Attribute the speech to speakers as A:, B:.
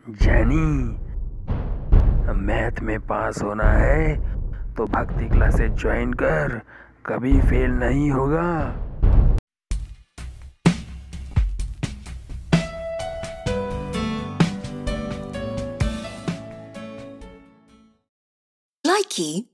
A: जानी, मैथ में पास होना है तो भक्ति क्लासेस ज्वाइन कर, कभी फेल नहीं होगा।
B: Likey